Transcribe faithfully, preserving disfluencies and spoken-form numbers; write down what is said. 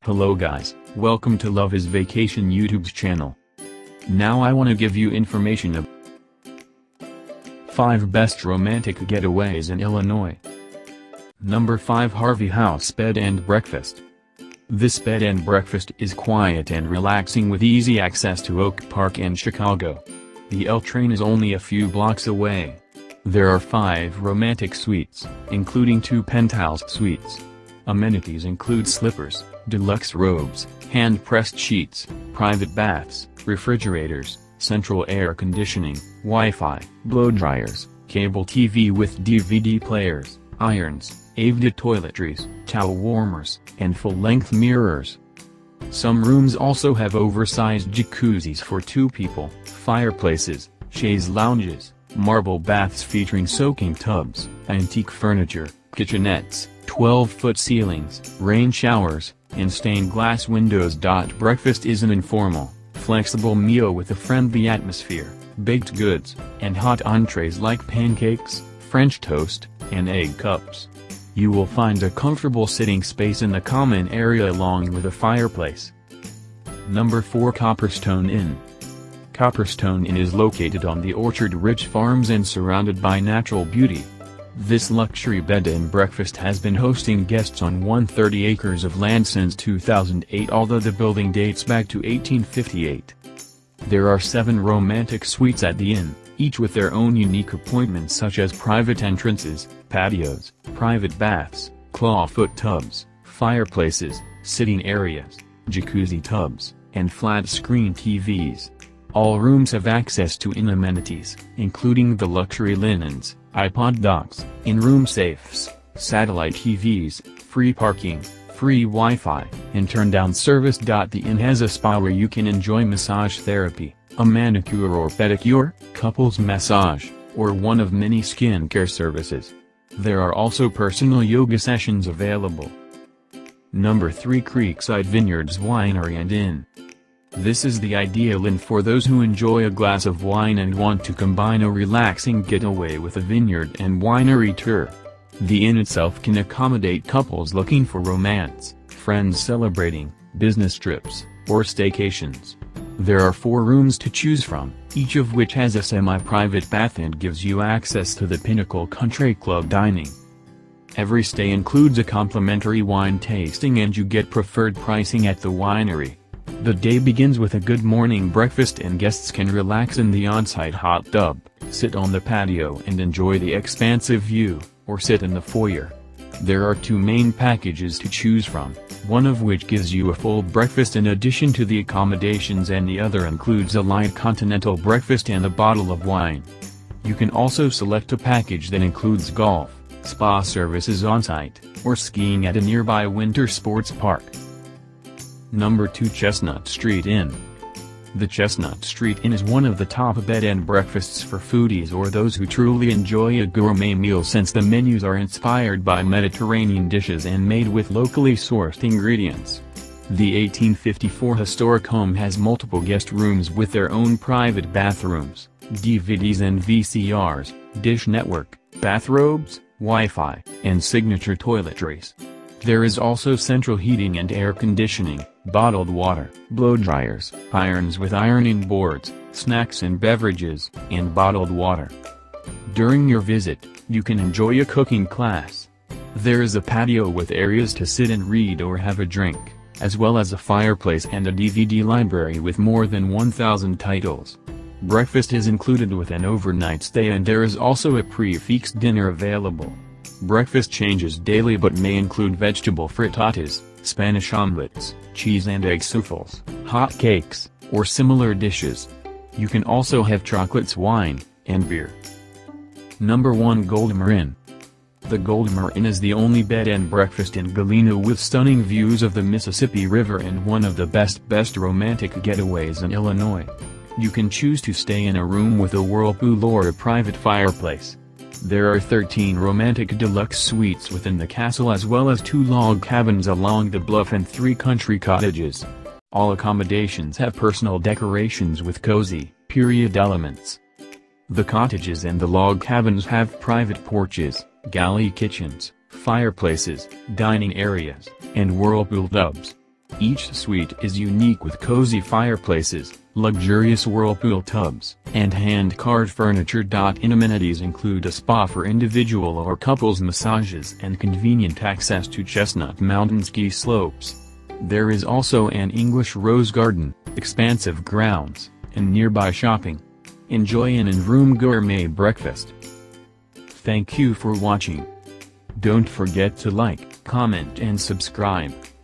Hello guys, welcome to Love is Vacation YouTube's channel. Now I want to give you information of five best romantic getaways in Illinois. Number five Harvey House Bed and Breakfast. This bed and breakfast is quiet and relaxing with easy access to Oak Park and Chicago. The L train is only a few blocks away. There are five romantic suites, including two penthouse suites. Amenities include slippers, deluxe robes, hand-pressed sheets, private baths, refrigerators, central air conditioning, Wi-Fi, blow dryers, cable T V with D V D players, irons, A V D toiletries, towel warmers, and full-length mirrors. Some rooms also have oversized jacuzzis for two people, fireplaces, chaise lounges, marble baths featuring soaking tubs, antique furniture, kitchenettes, twelve-foot ceilings, rain showers, and stained glass windows. Breakfast is an informal, flexible meal with a friendly atmosphere, baked goods, and hot entrees like pancakes, French toast, and egg cups. You will find a comfortable sitting space in the common area along with a fireplace. Number four Copperstone Inn. Copperstone Inn is located on the Orchard Ridge Farms and surrounded by natural beauty. This luxury bed and breakfast has been hosting guests on one hundred thirty acres of land since two thousand eight, although the building dates back to eighteen fifty-eight. There are seven romantic suites at the inn, each with their own unique appointments such as private entrances, patios, private baths, clawfoot tubs, fireplaces, sitting areas, jacuzzi tubs, and flat-screen T Vs. All rooms have access to inn amenities, including the luxury linens, iPod docks, in-room safes, satellite T Vs, free parking, free Wi-Fi, and turn-down service. The inn has a spa where you can enjoy massage therapy, a manicure or pedicure, couples massage, or one of many skincare services. There are also personal yoga sessions available. Number three Creekside Vineyards Winery and Inn. This is the ideal inn for those who enjoy a glass of wine and want to combine a relaxing getaway with a vineyard and winery tour. The inn itself can accommodate couples looking for romance, friends celebrating, business trips, or staycations. There are four rooms to choose from, each of which has a semi-private bath and gives you access to the Pinnacle Country Club dining. Every stay includes a complimentary wine tasting and you get preferred pricing at the winery. The day begins with a good morning breakfast and guests can relax in the on-site hot tub, sit on the patio and enjoy the expansive view, or sit in the foyer. There are two main packages to choose from, one of which gives you a full breakfast in addition to the accommodations and the other includes a light continental breakfast and a bottle of wine. You can also select a package that includes golf, spa services on-site, or skiing at a nearby winter sports park. Number two Chestnut Street Inn. The Chestnut Street Inn is one of the top bed and breakfasts for foodies or those who truly enjoy a gourmet meal since the menus are inspired by Mediterranean dishes and made with locally sourced ingredients. The eighteen fifty-four historic home has multiple guest rooms with their own private bathrooms, D V Ds and V C Rs, dish network, bathrobes, Wi-Fi, and signature toiletries. There is also central heating and air conditioning, bottled water, blow dryers, irons with ironing boards, snacks and beverages, and bottled water. During your visit, you can enjoy a cooking class. There is a patio with areas to sit and read or have a drink, as well as a fireplace and a D V D library with more than one thousand titles. Breakfast is included with an overnight stay and there is also a prefix dinner available. Breakfast changes daily but may include vegetable frittatas, Spanish omelets, cheese and egg souffles, hot cakes, or similar dishes. You can also have chocolates, wine, and beer. Number one Goldmoor Inn. The Goldmoor Inn is the only bed and breakfast in Galena with stunning views of the Mississippi River and one of the best best romantic getaways in Illinois. You can choose to stay in a room with a whirlpool or a private fireplace. There are thirteen romantic deluxe suites within the castle as well as two log cabins along the bluff and three country cottages. All accommodations have personal decorations with cozy, period elements. The cottages and the log cabins have private porches, galley kitchens, fireplaces, dining areas, and whirlpool tubs. Each suite is unique with cozy fireplaces, luxurious whirlpool tubs, and hand-carved furniture. Inn amenities include a spa for individual or couples massages and convenient access to Chestnut Mountain ski slopes. There is also an English rose garden, expansive grounds, and nearby shopping. Enjoy an in-room gourmet breakfast. Thank you for watching. Don't forget to like, comment and subscribe.